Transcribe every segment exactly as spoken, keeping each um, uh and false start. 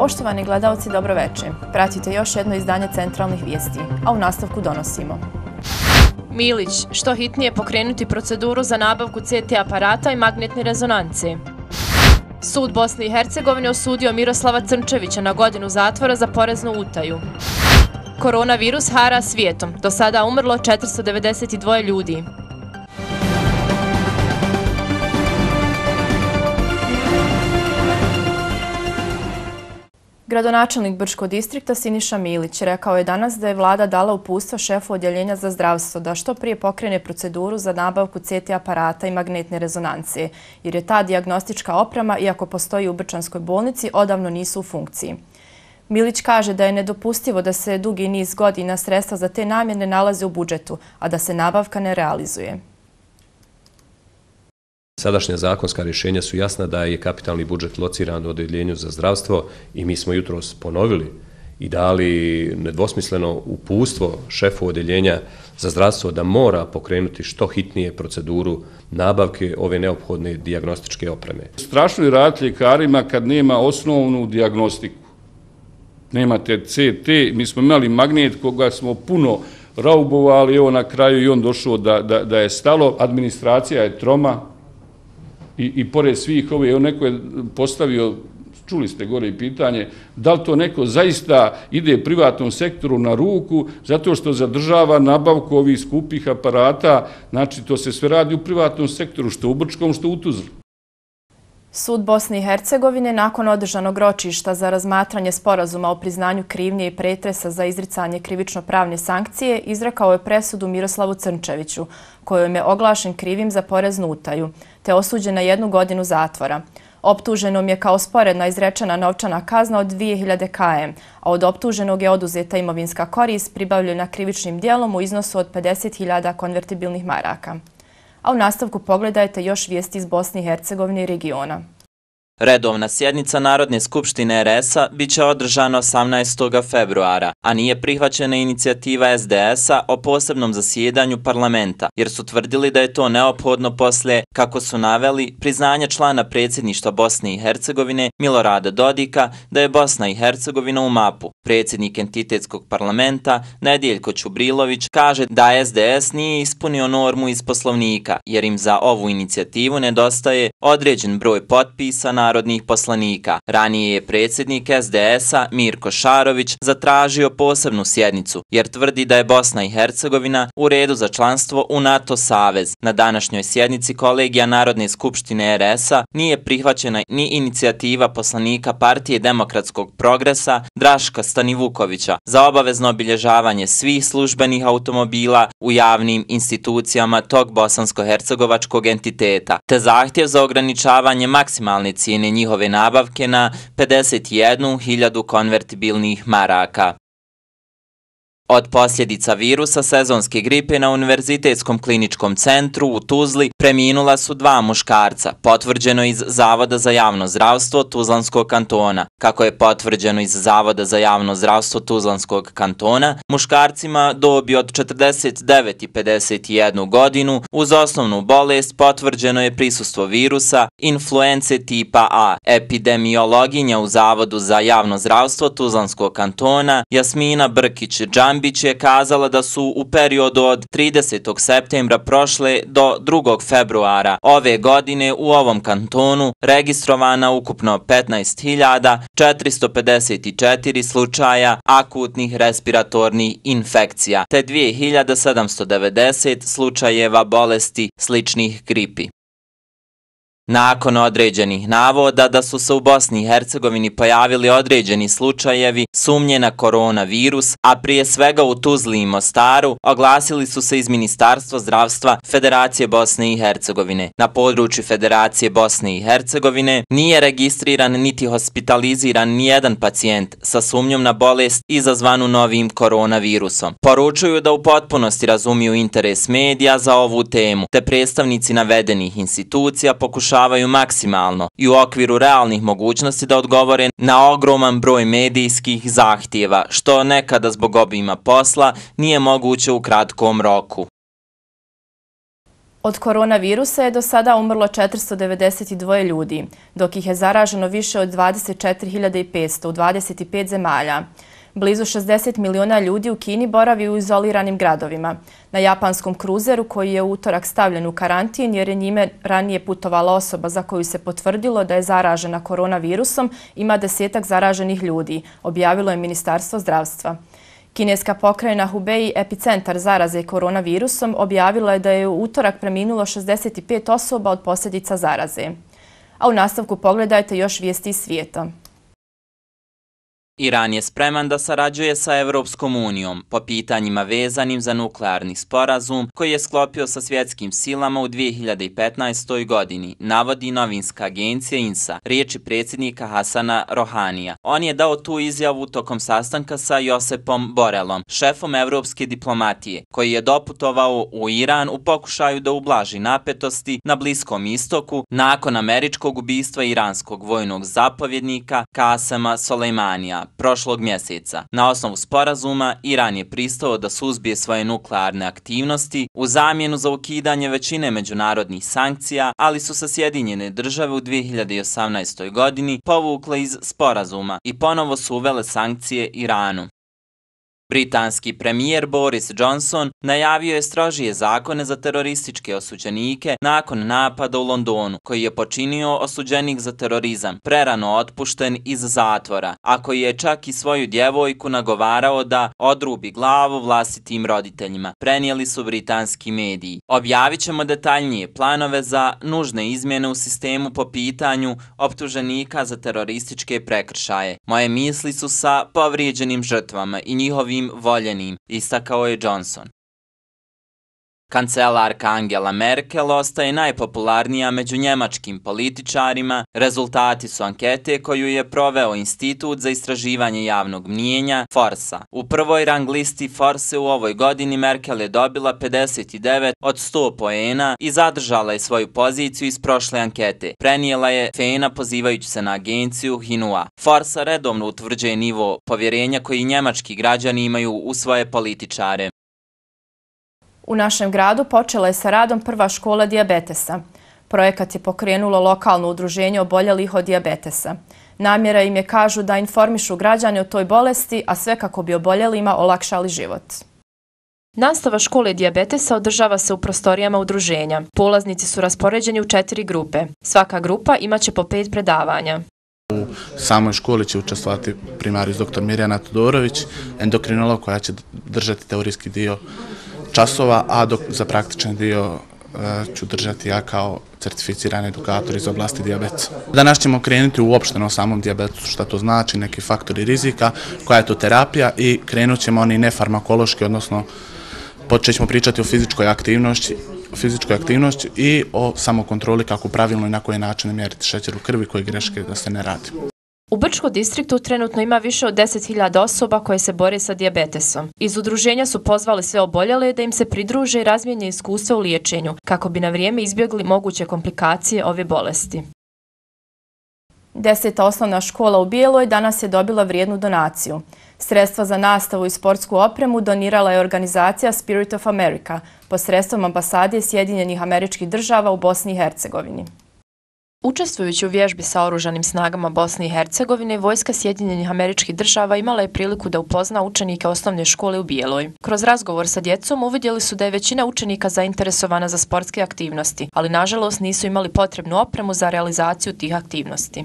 Poštovani gledalci, dobroveče. Pratite još jedno izdanje centralnih vijesti, a u nastavku donosimo. Milić, što hitnije pokrenuti proceduru za nabavku C T aparata i magnetne rezonance. Sud Bosne i Hercegovine osudio Miroslava Crnčevića na godinu zatvora za poreznu utaju. Koronavirus hara svijetom. Do sada umrlo četiristo devedeset dvoje ljudi. Gradonačelnik Brčkog distrikta Siniša Milić rekao je danas da je vlada dala uputstvo šefu odjeljenja za zdravstvo da što prije pokrene proceduru za nabavku C T aparata i magnetne rezonance, jer je ta dijagnostička oprema, iako postoji u Brčanskoj bolnici, odavno nisu u funkciji. Milić kaže da je nedopustivo da se dugi niz godina sredstva za te namjene nalaze u budžetu, a da se nabavka ne realizuje. Sadašnja zakonska rješenja su jasna da je kapitalni budžet lociran u odjeljenju za zdravstvo i mi smo jutros ponovili i dali nedvosmisleno uputstvo šefu odjeljenja za zdravstvo da mora pokrenuti što hitnije proceduru nabavke ove neophodne dijagnostičke opreme. Strašno je raditi ljekarima kad nema osnovnu dijagnostiku. Nemate C T, mi smo imali magnet koga smo puno raubovali, evo na kraju i on došao da, da, da je stalo. Administracija je troma. I, i pored svih ove, evo neko je postavio, čuli ste gore i pitanje, da li to neko zaista ide privatnom sektoru na ruku zato što zadržava nabavku ovih skupih aparata, znači to se sve radi u privatnom sektoru, što u Brčkom, što u Tuzli. Sud Bosne i Hercegovine nakon održanog ročišta za razmatranje sporazuma o priznanju krivnje i pretresa za izricanje krivično-pravne sankcije izrekao je presudu Miroslavu Crnčeviću, kojom je oglašen krivim za poreznu utaju, te osuđen na jednu godinu zatvora. Optuženom je kao sporedna izrečena novčana kazna od dvije hiljade km, a od optuženog je oduzeta imovinska korist pribavljena krivičnim dijelom u iznosu od pedeset hiljada konvertibilnih maraka. A u nastavku pogledajte još vijesti iz Bosne i Hercegovine i regiona. Redovna sjednica Narodne skupštine R S-a biće održana osamnaestog februara, a nije prihvaćena inicijativa S D S-a o posebnom zasjedanju parlamenta, jer su tvrdili da je to neophodno poslije, kako su naveli, priznanja člana predsjedništva Bosne i Hercegovine Milorada Dodika da je Bosna i Hercegovina u mapu. Predsjednik entitetskog parlamenta Nedijeljko Čubrilović kaže da S D S nije ispunio normu iz Poslovnika, jer im za ovu inicijativu nedostaje određen broj potpisa narodnih poslanika. Ranije je predsjednik S D S-a Mirko Šarović zatražio posebnu sjednicu, jer tvrdi da je Bosna i Hercegovina u redu za članstvo u NATO savez. Na današnjoj sjednici kolegija Narodne skupštine R S-a nije prihvaćena ni inicijativa poslanika Partije demokratskog progresa Draška Stanivukovića za obavezno obilježavanje svih službenih automobila u javnim institucijama tog bosansko-hercegovačkog entiteta, te zahtjev za ograničavanje maksimalne cijene njihove nabavke na pedeset jednu hiljadu konvertibilnih maraka. Od posljedica virusa sezonske gripe na Univerzitetskom kliničkom centru u Tuzli preminula su dva muškarca, potvrđeno iz Zavoda za javno zdravstvo Tuzlanskog kantona. Kako je potvrđeno iz Zavoda za javno zdravstvo Tuzlanskog kantona, muškarcima dobi od četrdeset devet i pedeset jednu godinu uz osnovnu bolest potvrđeno je prisustvo virusa influence tipa A. Epidemiologinja u Zavodu za javno zdravstvo Tuzlanskog kantona Jasmina Brkić-Džambić je kazala da su u periodu od tridesetog septembra prošle do drugog februara ove godine u ovom kantonu registrovana ukupno petnaest hiljada četiristo pedeset četiri slučaja akutnih respiratornih infekcija te dvije hiljade sedamsto devedeset slučajeva bolesti sličnih gripi. Nakon određenih navoda da su se u Bosni i Hercegovini pojavili određeni slučajevi sumnje na koronavirus, a prije svega u Tuzli i Mostaru, oglasili su se iz Ministarstva zdravstva Federacije Bosne i Hercegovine. Na području Federacije Bosne i Hercegovine nije registriran niti hospitaliziran nijedan pacijent sa sumnjom na bolest izazvanu novim koronavirusom. Poručuju da u potpunosti razumiju interes medija za ovu temu, te predstavnici navedenih institucija pokušavaju maksimalno i u okviru realnih mogućnosti da odgovore na ogroman broj medijskih zahtjeva, što nekada zbog obima posla nije moguće u kratkom roku. Od koronavirusa je do sada umrlo četiristo devedeset dvoje ljudi, dok ih je zaraženo više od dvadeset četiri hiljade petsto u dvadeset pet zemalja. Blizu šezdeset miliona ljudi u Kini boravi u izoliranim gradovima. Na japanskom kruzeru, koji je u utorak stavljen u karantin jer je njime ranije putovala osoba za koju se potvrdilo da je zaražena koronavirusom, ima desetak zaraženih ljudi, objavilo je Ministarstvo zdravstva. Kineska pokrajina Hubei, epicentar zaraze koronavirusom, objavila je da je u utorak preminulo šezdeset pet osoba od posljedica zaraze. A u nastavku pogledajte još vijesti iz svijeta. Iran je spreman da sarađuje sa Evropskom unijom po pitanjima vezanim za nuklearni sporazum koji je sklopio sa svjetskim silama u dvije hiljade petnaestoj. godini, navodi novinska agencija INSA, riječi predsjednika Hasana Rohanija. On je dao tu izjavu tokom sastanka sa Josepom Borelom, šefom evropske diplomatije, koji je doputovao u Iran u pokušaju da ublaži napetosti na Bliskom istoku nakon američkog ubistva iranskog vojnog zapovjednika Kasema Solejmanija prošlog mjeseca. Na osnovu sporazuma, Iran je pristao da suzbije svoje nuklearne aktivnosti u zamjenu za ukidanje većine međunarodnih sankcija, ali su se Sjedinjene države u dvije hiljade osamnaestoj. godini povukle iz sporazuma i ponovo su uvele sankcije Iranu. Britanski premijer Boris Johnson najavio je strožije zakone za terorističke osuđenike nakon napada u Londonu, koji je počinio osuđenik za terorizam, prerano otpušten iz zatvora, a koji je čak i svoju djevojku nagovarao da odrubi glavu vlastitim roditeljima, prenijeli su britanski mediji. Objavit ćemo detaljnije planove za nužne izmjene u sistemu po pitanju optuženika za terorističke prekršaje. Moje misli su sa povrijeđenim žrtvama i njihovim voljenim, istakao je Johnson. Kancelarka Angela Merkel ostaje najpopularnija među njemačkim političarima. Rezultati su ankete koju je proveo Institut za istraživanje javnog mnijenja Forsa. U prvoj rang listi Forse u ovoj godini Merkel je dobila pedeset devet od sto poena i zadržala je svoju poziciju iz prošle ankete. Prenijela je Fena pozivajući se na agenciju Hinua. Forsa redovno utvrđuje nivo povjerenja koji njemački građani imaju u svoje političare. U našem gradu počela je sa radom prva škola dijabetesa. Projekat je pokrenulo lokalno udruženje oboljelih od dijabetesa. Namjera im je, kažu, da informišu građane o toj bolesti, a sve kako bi oboljelima olakšali život. Nastava škole dijabetesa održava se u prostorijama udruženja. Polaznici su raspoređeni u četiri grupe. Svaka grupa imaće po pet predavanja. U samoj školi će učestvovati primarijus doktor Mirjana Todorović, endokrinolog koja će držati teorijski dio časova, a dok za praktičan dio e, ću držati ja kao certificirani edukator iz oblasti dijabetesa. Danas ćemo krenuti uopšteno o samom dijabetesu, šta to znači, neki faktori rizika, koja je to terapija i krenut ćemo oni nefarmakološki, odnosno počet ćemo pričati o fizičkoj aktivnosti, o fizičkoj aktivnosti i o samokontroli kako pravilno i na koji način mjeriti šećer u krvi, koje greške da se ne radi. U Brčkom distriktu trenutno ima više od deset hiljada osoba koje se bore sa dijabetesom. Iz udruženja su pozvali sve oboljele da im se pridruže i razmijene iskustva u liječenju, kako bi na vrijeme izbjegli moguće komplikacije ove bolesti. Deseta osnovna škola u Bijeloj danas je dobila vrijednu donaciju. Sredstva za nastavu i sportsku opremu donirala je organizacija Spirit of America posredstvom ambasade Sjedinjenih Američkih Država u Bosni i Hercegovini. Učestvujući u vježbi sa oružanim snagama Bosne i Hercegovine, vojska Sjedinjenih Američkih Država imala je priliku da upozna učenike osnovne škole u Bijeloj. Kroz razgovor sa djecom uvidjeli su da je većina učenika zainteresovana za sportske aktivnosti, ali nažalost nisu imali potrebnu opremu za realizaciju tih aktivnosti.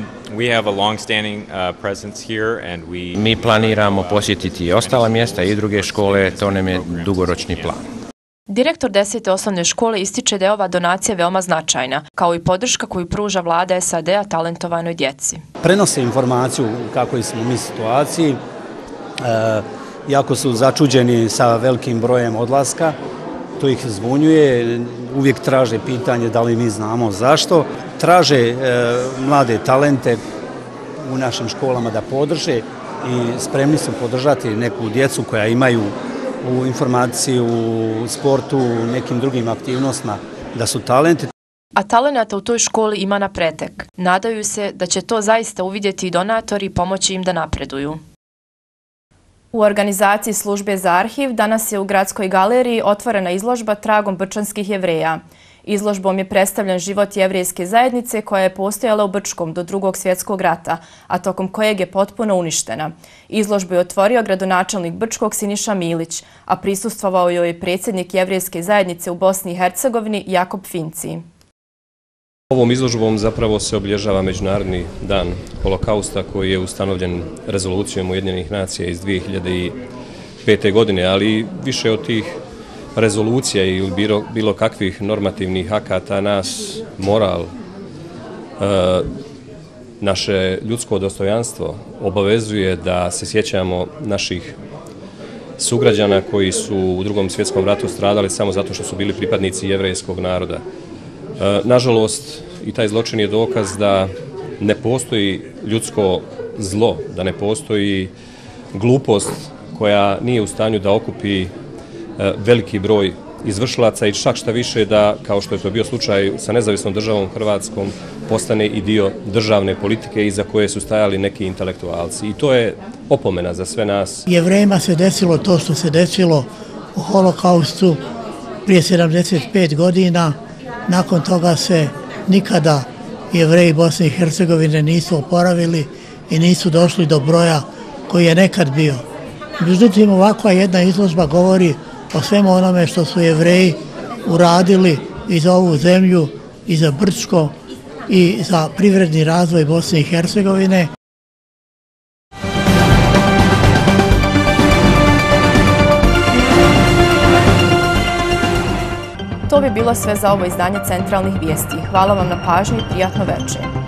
Mi planiramo posjetiti i ostala mjesta i druge škole, to nam je dugoročni plan. Direktor desete osnovne škole ističe da je ova donacija veoma značajna, kao i podrška koju pruža vlada S A D-a talentovanoj djeci. Prenose informaciju u kakvoj smo mi situaciji, e, jako su začuđeni sa velikim brojem odlaska, to ih zbunjuje, uvijek traže pitanje da li mi znamo zašto. Traže e, mlade talente u našim školama da podrže i spremni su podržati neku djecu koja imaju u informaciji, u sportu, u nekim drugim aktivnostima, da su talenti. A talenata u toj školi ima na pretek. Nadaju se da će to zaista uvidjeti i donatori i pomoći im da napreduju. U organizaciji Službe za arhiv danas je u Gradskoj galeriji otvorena izložba Tragom brčanskih Jevreja. Izložbom je predstavljen život jevrejske zajednice koja je postojala u Brčkom do Drugog svjetskog rata, a tokom kojeg je potpuno uništena. Izložbu je otvorio gradonačelnik Brčkog Siniša Milić, a prisustvovao joj je predsjednik jevrejske zajednice u Bosni i Hercegovini Jakob Finci. Ovom izložbom zapravo se obilježava Međunarodni dan holokausta koji je ustanovljen rezolucijom Ujedinjenih nacija iz dvije hiljade pete. godine, ali više od tih rezolucija ili bilo, bilo kakvih normativnih akata nas moral, e, naše ljudsko dostojanstvo obavezuje da se sjećamo naših sugrađana koji su u Drugom svjetskom ratu stradali samo zato što su bili pripadnici jevrejskog naroda. E, nažalost, i taj zločin je dokaz da ne postoji ljudsko zlo, da ne postoji glupost koja nije u stanju da okupi veliki broj izvršilaca i čak šta više da, kao što je to bio slučaj sa nezavisnom državom Hrvatskom, postane i dio državne politike iza koje su stajali neki intelektualci. I to je opomena za sve nas. Jevrejima se desilo to što se desilo u holokaustu prije sedamdeset pet godina. Nakon toga se nikada Jevreji Bosne i Hercegovine nisu oporavili i nisu došli do broja koji je nekad bio. Međutim, ovakva jedna izložba govori o svemu onome što su Jevreji uradili i za ovu zemlju, i za Brčko, i za privredni razvoj Bosne i Hercegovine. To bi bilo sve za ovo izdanje Centralnih vijesti. Hvala vam na pažnji i prijatno večer.